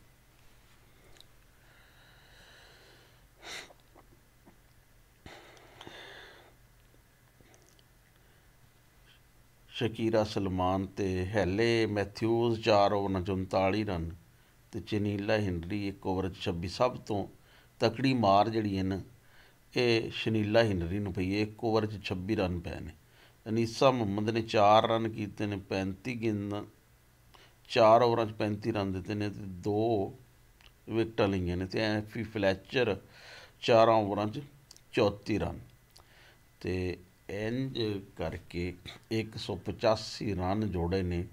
ਸ਼ਕੀਰਾ ਸਲਮਾਨ ਤੇ ਹੈਲੇ ਮੈਥਿਊਜ਼ ਚਾਰ ਓਵਰਾਂ 'ਚ ਉਨਤਾਲੀ ਰਨ, ਤੇ ਚਨੀਲਾ ਹਿੰਡਰੀ ਇੱਕ ਓਵਰ 'ਚ ਛੱਬੀ। ਸਭ ਤੋਂ ਤਕੜੀ ਮਾਰ ਜਿਹੜੀ ਹੈ ਨਾ, ਇਹ ਸ਼ਨੀਲਾ ਹਿੰਡਰੀ ਨੂੰ ਪਈ ਹੈ, ਇੱਕ ਓਵਰ 'ਚ ਛੱਬੀ ਰਨ ਪਏ ਨੇ। ਅਨੀਸਾ ਮੁਹੰਮਦ ਨੇ ਚਾਰ ਰਨ ਕੀਤੇ ਨੇ, ਪੈਂਤੀ ਗੇਂਦਾਂ ਚਾਰ ਓਵਰਾਂ 'ਚ ਪੈਂਤੀ ਰਨ ਦਿੱਤੇ ਨੇ, ਤੇ ਦੋ ਵਿਕਟਾਂ ਲਈਆਂ ਨੇ। ਤੇ ਐਫੀ ਫਲੈਚਰ ਚਾਰਾਂ ਓਵਰਾਂ 'ਚ ਚੌਂਤੀ ਰਨ। ਤੇ ਇੰਝ ਕਰਕੇ ਇੱਕ ਸੌ ਪਚਾਸੀ ਰਨ ਜੋੜੇ ਨੇ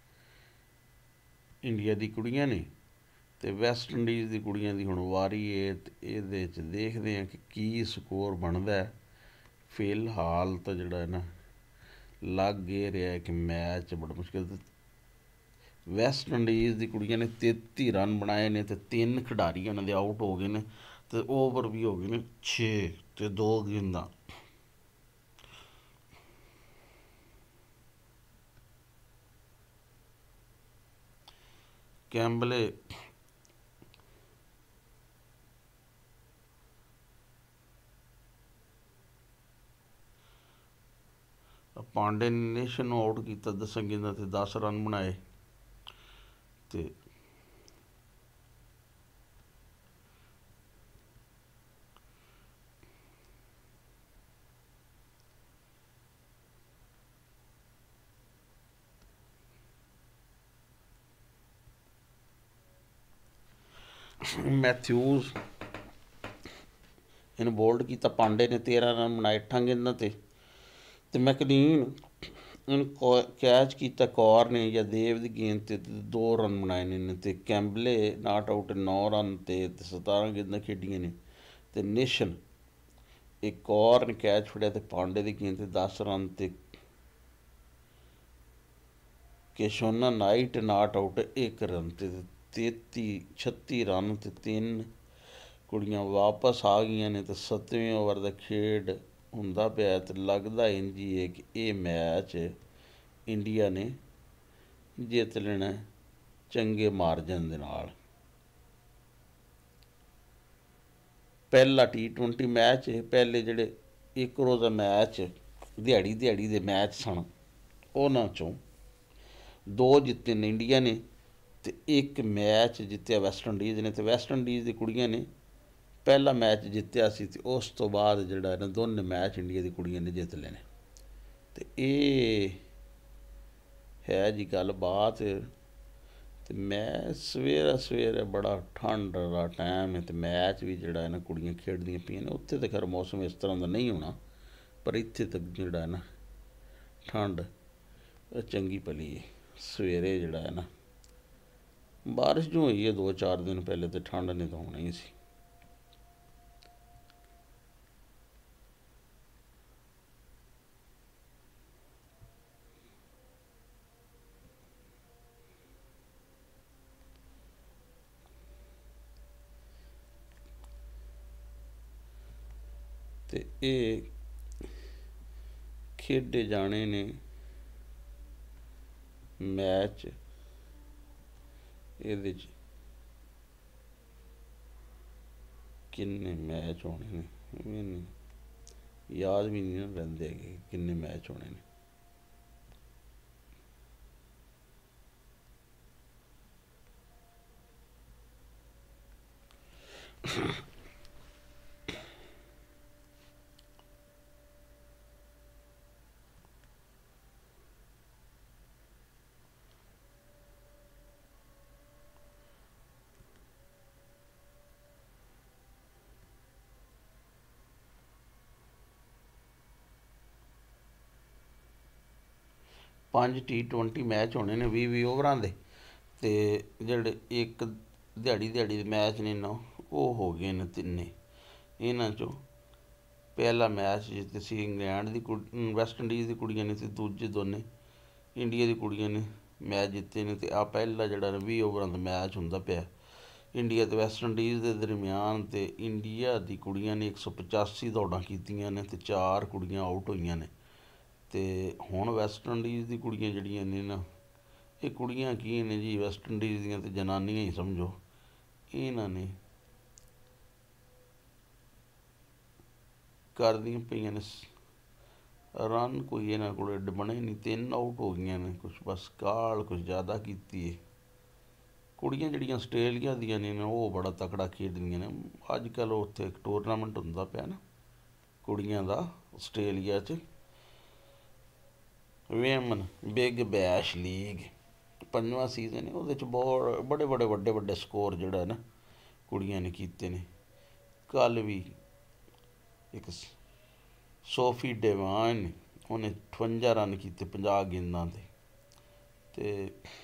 ਇੰਡੀਆ ਦੀ ਕੁੜੀਆਂ ਨੇ। ਤੇ ਵੈਸਟ ਇੰਡੀਜ਼ ਦੀ ਕੁੜੀਆਂ ਦੀ ਹੁਣ ਵਾਰੀ ਹੈ, ਤੇ ਇਹਦੇ 'ਚ ਦੇਖਦੇ ਹਾਂ ਕਿ ਕੀ ਸਕੋਰ ਬਣਦਾ। ਫਿਲਹਾਲ ਤਾਂ ਜਿਹੜਾ ਹੈ ਨਾ, ਲੱਗ ਇਹ ਰਿਹਾ ਕਿ ਮੈਚ ਬੜਾ ਮੁਸ਼ਕਿਲ। ਵੈਸਟ ਇੰਡੀਜ਼ ਦੀ ਕੁੜੀਆਂ ਨੇ ਤੇਤੀ ਰਨ ਬਣਾਏ ਨੇ, ਤੇ ਤਿੰਨ ਖਿਡਾਰੀ ਉਹਨਾਂ ਦੇ ਆਊਟ ਹੋ ਗਏ ਨੇ, ਤੇ ਓਵਰ ਵੀ ਹੋ ਗਏ ਨੇ ਛੇ, ਤੇ ਦੋ ਗੇਂਦਾਂ। ਕੈਂਬਲੇ ਪਾਂਡੇ ਨੇ ਨੇਸ਼ਨ ਨੂੰ ਆਊਟ ਕੀਤਾ ਦਸਾਂ ਗੇਂਦਾਂ ਤੇ ਦਸ ਰਨ ਬਣਾਏ। ਤੇ ਮੈਥਿਊਜ਼ ਇਹਨੂੰ ਬੋਲਡ ਕੀਤਾ, ਪਾਂਡੇ ਨੇ ਤੇਰ੍ਹਾਂ ਰਨ ਬਣਾਏ ਅੱਠਾਂ ਗੇਂਦਾਂ 'ਤੇ। ਤੇ ਮੈਕਲੀਨ ਇਹਨੂੰ ਕੋ ਕੈਚ ਕੀਤਾ ਕੌਰ ਨੇ ਜਾਂ ਦੇਵ ਦੀ ਗੇਂਦ 'ਤੇ, ਦੋ ਰਨ ਬਣਾਏ ਨੇ। ਤੇ ਕੈਂਬਲੇ ਨਾਟ ਆਊਟ ਨੌ ਰਨ 'ਤੇ ਸਤਾਰਾਂ ਗੇਂਦਾਂ ਖੇਡੀਆਂ ਨੇ। ਤੇ ਨੇਸ਼ਨ ਇੱਕ ਕੌਰ ਨੇ ਕੈਚ ਫੜਿਆ, ਤੇ ਪਾਂਡੇ ਦੀ ਗੇਂਦ 'ਤੇ ਦਸ ਰਨ। ਤੇ ਕੇਸ਼ੋਨਾ ਨਾਈਟ ਨਾਟ ਆਊਟ ਇੱਕ ਰਨ 'ਤੇ ਤੇਤੀ ਛੱਤੀ ਰਨ। ਤੇ ਤਿੰਨ ਕੁੜੀਆਂ ਵਾਪਸ ਆ ਗਈਆਂ ਨੇ, ਤੇ ਸੱਤਵੇਂ ਓਵਰ ਦਾ ਖੇਡ ਹੁੰਦਾ ਪਿਆ। ਤੇ ਲੱਗਦਾ ਇੰਝ ਹੀ ਹੈ ਕਿ ਇਹ ਮੈਚ ਇੰਡੀਆ ਨੇ ਜਿੱਤ ਲੈਣਾ ਚੰਗੇ ਮਾਰਜਨ ਦੇ ਨਾਲ। ਪਹਿਲਾ ਟੀ ਟਵੈਂਟੀ ਮੈਚ ਹੈ। ਪਹਿਲੇ ਜਿਹੜੇ ਇੱਕ ਰੋਜ਼ਾ ਮੈਚ ਦਿਹਾੜੀ ਦਿਹਾੜੀ ਦੇ ਮੈਚ ਸਨ, ਉਹਨਾਂ 'ਚੋਂ ਦੋ ਜਿੱਤੇ ਨੇ ਇੰਡੀਆ ਨੇ, ਤੇ ਇੱਕ ਮੈਚ ਜਿੱਤਿਆ ਵੈਸਟ ਇੰਡੀਜ਼ ਨੇ। ਤੇ ਵੈਸਟ ਇੰਡੀਜ਼ ਦੀ ਕੁੜੀਆਂ ਨੇ ਪਹਿਲਾ ਮੈਚ ਜਿੱਤਿਆ ਸੀ, ਤੇ ਉਸ ਤੋਂ ਬਾਅਦ ਜਿਹੜਾ ਨਾ ਦੋਨੇ ਮੈਚ ਇੰਡੀਆ ਦੀ ਕੁੜੀਆਂ ਨੇ ਜਿੱਤ ਲਏ ਨੇ। ਤੇ ਇਹ ਹੈ ਜੀ ਗੱਲਬਾਤ। ਤੇ ਮੈਂ ਸਵੇਰੇ ਸਵੇਰੇ ਬੜਾ ਠੰਡ ਦਾ ਟਾਈਮ ਹੈ, ਤੇ ਮੈਚ ਵੀ ਜਿਹੜਾ ਹੈ ਨਾ ਕੁੜੀਆਂ ਖੇਡਦੀਆਂ ਪਈਆਂ ਨੇ। ਉੱਥੇ ਤਾਂ ਖੈਰ ਮੌਸਮ ਇਸ ਤਰ੍ਹਾਂ ਦਾ ਨਹੀਂ ਹੋਣਾ, ਪਰ ਇੱਥੇ ਤਾਂ ਜਿਹੜਾ ਹੈ ਨਾ ਠੰਡ ਚੰਗੀ ਭਲੀ ਹੈ। ਸਵੇਰੇ ਜਿਹੜਾ ਹੈ ਨਾ ਬਾਰਿਸ਼ ਜੋ ਹੋਈ ਹੈ ਦੋ ਚਾਰ ਦਿਨ ਪਹਿਲੇ, ਤਾਂ ਠੰਡ ਨੇ ਤਾਂ ਹੋਣਾ ਹੀ ਸੀ। ਤੇ ਇਹ ਖੇਡੇ ਜਾਣੇ ਨੇ ਮੈਚ। ਇਹਦੇ 'ਚ ਕਿੰਨੇ ਮੈਚ ਹੋਣੇ ਨੇ, याद भी नहीं ना रहिंदे कि किन्ने मैच होने ने। पांच टी ट्वेंटी मैच होने ने भी भी ओवरां दे ते जेह्ड़े एक दिहाड़ी दिहाड़ी दे मैच ने ना ओह् हो गए ने तिन्ने। इन्हां चों पहला मैच जित्ते सी इंग्लैंड दी वैस्ट इंडीज़ दी कुड़ियां ने ते दूजे दोने इंडिया दी कुड़ियां ने मैच जित्ते ने। ते आ पहला जेह्ड़ा बीह् ओवरां दा मैच हुंदा पिया इंडिया ते वैस्ट इंडीज़ दे दरम्यान। ते इंडिया दी कुड़ियां ने एक सौ पचासी दौड़ां कीतियां ने ते चार कुड़ियां आउट होइयां ने। ते हुण वैस्ट इंडीज़ दी कुड़ियां जेह्ड़ियां ने ना एह् कुड़ियां की ने जी वैस्ट इंडीज़ दियां ते जनानियां ही समझो। इन्हां ने करदियां पेइयां ने रन कोई इन्हां कोल एड्डे बने नहीं, तिन्न आउट हो गईयां ने। कुछ बस काल कुछ ज़्यादा कीती है। कुड़ियां जेह्ड़ियां आस्ट्रेलिया दियां ने ओह् बड़ा तकड़ा खेढदियां ने। अजकल उत्थे इक टूरनामेंट हुंदा पिया ना कुड़ियां दा आस्ट्रेलिया च, वेमन बिग बैश लीग पंजवां सीजन है। ओह्दे च बहुत बड़े बड़े बड्डे बड्डे स्कोर जेह्ड़ा ना कुड़ियां ने कीते ने। कल भी इक सोफी डेवान उन्हें ठुंजा रन कीते पंजाह् गेंदां ते ते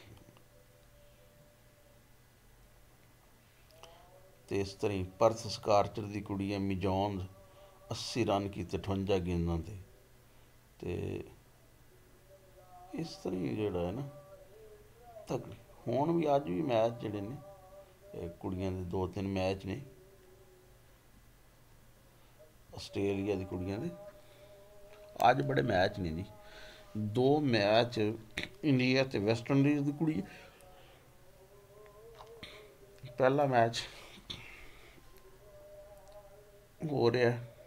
ते इस तरह परथ स्कारचर दी कुड़ी एमी जॉन्स अस्सी रन कीते ठुंजा गेंदां ते ते इस तरह जेह्ड़ा है ना तक हुण भी अज भी मैच जेह्ड़े ने कुड़ियां दे दो तिन्न मैच ने आस्ट्रेलिया दी कुड़ियां दे। अज बड़े मैच ने जी, दो मैच इंडिया ते वैस्ट इंडीज़ दी कुड़ी। पहला मैच हो रहा है